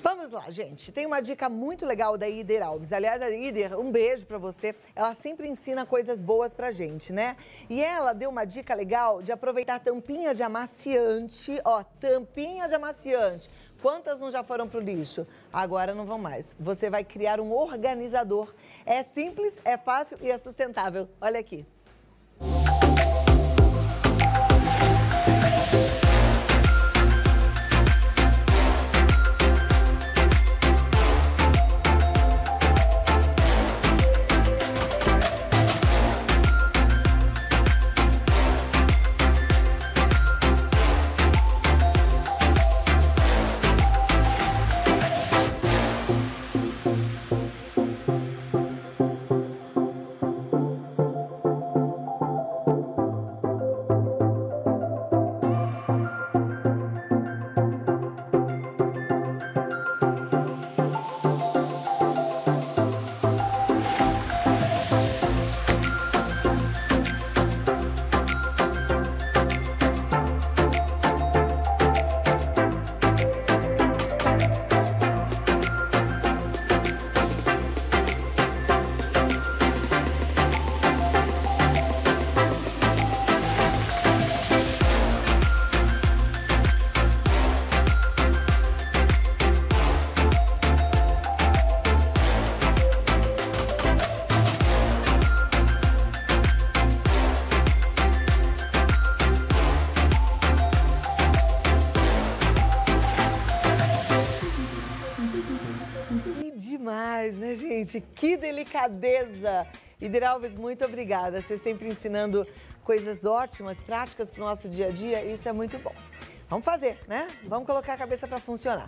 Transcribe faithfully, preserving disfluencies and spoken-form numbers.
Vamos lá, gente. Tem uma dica muito legal da Ider Alves. Aliás, a Ider, um beijo pra você. Ela sempre ensina coisas boas pra gente, né? E ela deu uma dica legal de aproveitar tampinha de amaciante. Ó, tampinha de amaciante. Quantas não já foram pro lixo? Agora não vão mais. Você vai criar um organizador. É simples, é fácil e é sustentável. Olha aqui. Demais, né, gente? Que delicadeza! Ider Alves, muito obrigada. Você sempre ensinando coisas ótimas, práticas para o nosso dia a dia. Isso é muito bom. Vamos fazer, né? Vamos colocar a cabeça para funcionar.